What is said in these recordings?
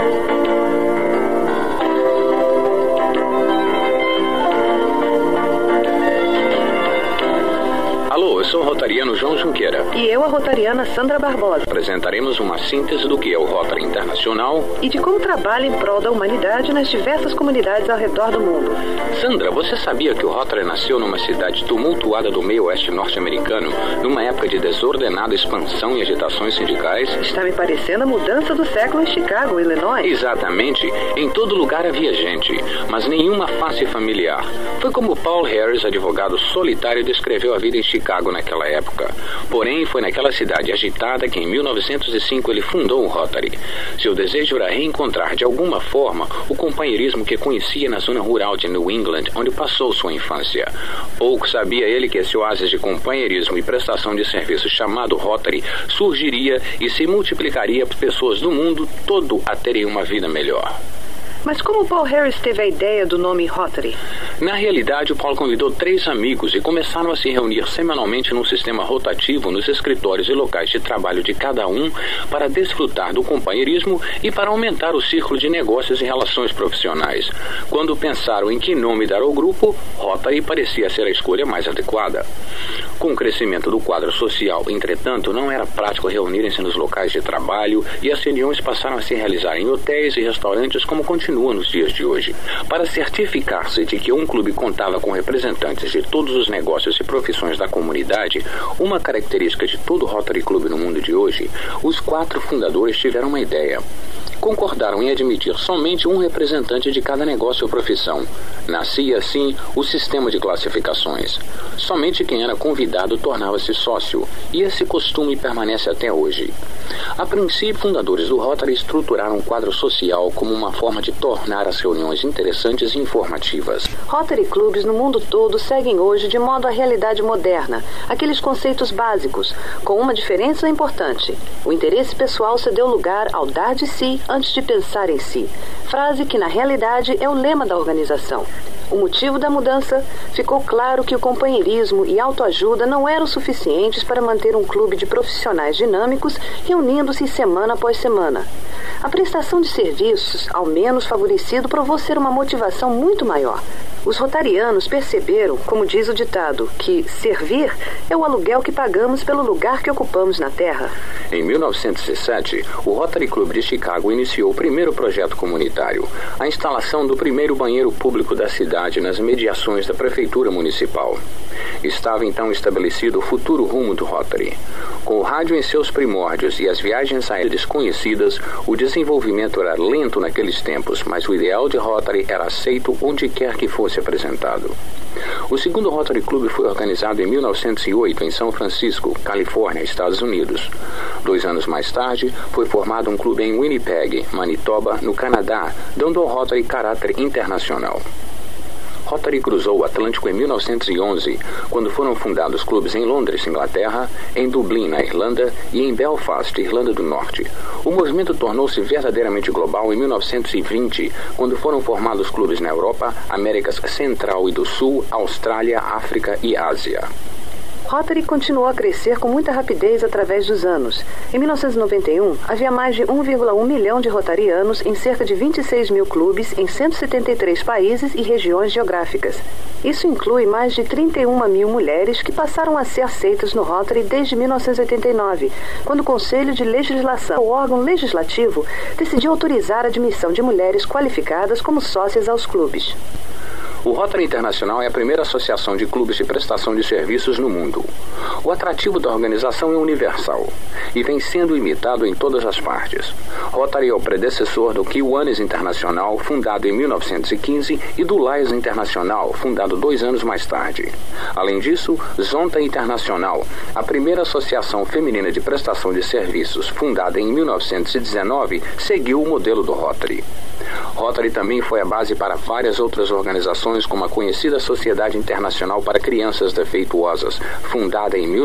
Alô, eu sou o rotariano João Junqueira. E eu, a rotariana Sandra Barbosa. Apresentaremos uma síntese do que é o Rotary Internacional e de como trabalha em prol da humanidade nas diversas comunidades ao redor do mundo. Sandra, você sabia que o Rotary nasceu numa cidade tumultuada do meio oeste norte-americano, numa época de desordenada expansão e agitações sindicais? Está me parecendo a mudança do século em Chicago, Illinois. Exatamente. Em todo lugar havia gente, mas nenhuma face familiar. Foi como Paul Harris, advogado solitário, descreveu a vida em Chicago naquela época. Porém, foi naquela cidade agitada que em 1905 ele fundou o Rotary. Seu desejo era reencontrar de alguma forma o companheirismo que conhecia na zona rural de New England, onde passou sua infância. Pouco sabia ele que esse oásis de companheirismo e prestação de serviço chamado Rotary surgiria e se multiplicaria por pessoas do mundo todo a terem uma vida melhor. Mas como Paul Harris teve a ideia do nome Rotary? Na realidade, o Paul convidou 3 amigos e começaram a se reunir semanalmente num sistema rotativo nos escritórios e locais de trabalho de cada um para desfrutar do companheirismo e para aumentar o círculo de negócios e relações profissionais. Quando pensaram em que nome dar ao grupo, Rotary parecia ser a escolha mais adequada. Com o crescimento do quadro social, entretanto, não era prático reunirem-se nos locais de trabalho e as reuniões passaram a se realizar em hotéis e restaurantes como continua nos dias de hoje. Para certificar-se de que um clube contava com representantes de todos os negócios e profissões da comunidade, uma característica de todo Rotary Club no mundo de hoje, os 4 fundadores tiveram uma ideia. Concordaram em admitir somente um representante de cada negócio ou profissão. Nascia assim o sistema de classificações. Somente quem era convidado tornava-se sócio, e esse costume permanece até hoje. A princípio, fundadores do Rotary estruturaram um quadro social como uma forma de tornar as reuniões interessantes e informativas. Rotary Clubs no mundo todo seguem hoje de modo à realidade moderna, aqueles conceitos básicos, com uma diferença importante. O interesse pessoal se deu lugar ao dar de si antes de pensar em si, frase que na realidade é o lema da organização. O motivo da mudança? Ficou claro que o companheirismo e autoajuda não eram suficientes para manter um clube de profissionais dinâmicos reunindo-se semana após semana. A prestação de serviços, ao menos favorecido, provou ser uma motivação muito maior. Os rotarianos perceberam, como diz o ditado, que servir é o aluguel que pagamos pelo lugar que ocupamos na Terra. Em 1907, o Rotary Club de Chicago iniciou o primeiro projeto comunitário, a instalação do primeiro banheiro público da cidade nas mediações da prefeitura municipal. Estava então estabelecido o futuro rumo do Rotary. Com o rádio em seus primórdios e as viagens aéreas desconhecidas, o desenvolvimento era lento naqueles tempos, mas o ideal de Rotary era aceito onde quer que fosse apresentado. O segundo Rotary Club foi organizado em 1908 em São Francisco, Califórnia, Estados Unidos. 2 anos mais tarde, foi formado um clube em Winnipeg, Manitoba, no Canadá, dando ao Rotary caráter internacional. Rotary cruzou o Atlântico em 1911, quando foram fundados clubes em Londres, Inglaterra, em Dublin, na Irlanda, e em Belfast, Irlanda do Norte. O movimento tornou-se verdadeiramente global em 1920, quando foram formados clubes na Europa, Américas Central e do Sul, Austrália, África e Ásia. Rotary continuou a crescer com muita rapidez através dos anos. Em 1991, havia mais de 1,1 milhão de rotarianos em cerca de 26 mil clubes em 173 países e regiões geográficas. Isso inclui mais de 31 mil mulheres que passaram a ser aceitas no Rotary desde 1989, quando o Conselho de Legislação, o órgão legislativo, decidiu autorizar a admissão de mulheres qualificadas como sócias aos clubes. O Rotary Internacional é a primeira associação de clubes de prestação de serviços no mundo. O atrativo da organização é universal e vem sendo imitado em todas as partes. Rotary é o predecessor do Kiwanis Internacional, fundado em 1915, e do Lions Internacional, fundado 2 anos mais tarde. Além disso, Zonta Internacional, a primeira associação feminina de prestação de serviços, fundada em 1919, seguiu o modelo do Rotary. Rotary também foi a base para várias outras organizações, como a conhecida Sociedade Internacional para Crianças Defeituosas, fundada em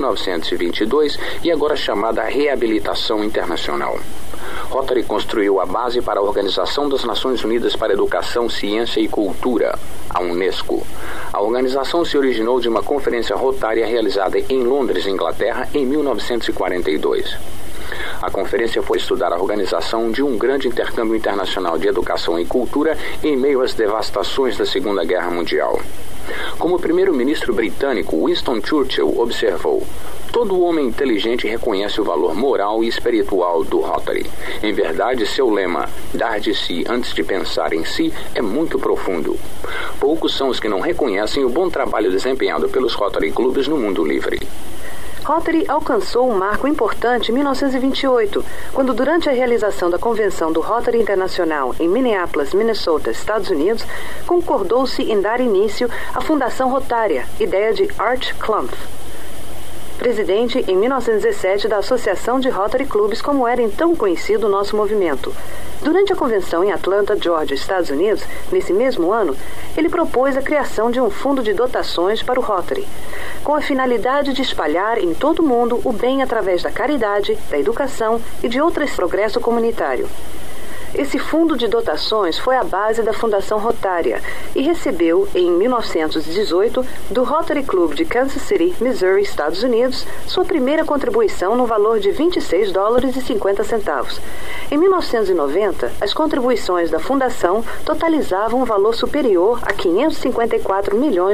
1922 e agora chamada Reabilitação Internacional. Rotary construiu a base para a Organização das Nações Unidas para Educação, Ciência e Cultura, a UNESCO. A organização se originou de uma conferência rotária realizada em Londres, Inglaterra, em 1942. A conferência foi estudar a organização de um grande intercâmbio internacional de educação e cultura em meio às devastações da Segunda Guerra Mundial. Como primeiro-ministro britânico, Winston Churchill observou: todo homem inteligente reconhece o valor moral e espiritual do Rotary. Em verdade, seu lema, dar de si antes de pensar em si, é muito profundo. Poucos são os que não reconhecem o bom trabalho desempenhado pelos Rotary Clubes no mundo livre. Rotary alcançou um marco importante em 1928, quando, durante a realização da convenção do Rotary Internacional em Minneapolis, Minnesota, Estados Unidos, concordou-se em dar início à Fundação Rotária, ideia de Art Klumpf, presidente em 1917 da Associação de Rotary Clubes, como era então conhecido o nosso movimento. Durante a convenção em Atlanta, Georgia, Estados Unidos, nesse mesmo ano, ele propôs a criação de um fundo de dotações para o Rotary, com a finalidade de espalhar em todo o mundo o bem através da caridade, da educação e de outros progresso comunitário. Esse fundo de dotações foi a base da Fundação Rotária e recebeu, em 1918, do Rotary Club de Kansas City, Missouri, Estados Unidos, sua primeira contribuição no valor de $26,50. Em 1990, as contribuições da Fundação totalizavam um valor superior a $554 milhões.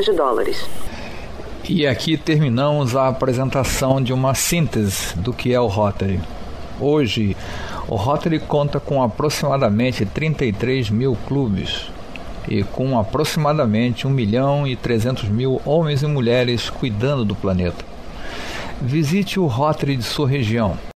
E aqui terminamos a apresentação de uma síntese do que é o Rotary. Hoje, o Rotary conta com aproximadamente 33 mil clubes e com aproximadamente 1.300.000 homens e mulheres cuidando do planeta. Visite o Rotary de sua região.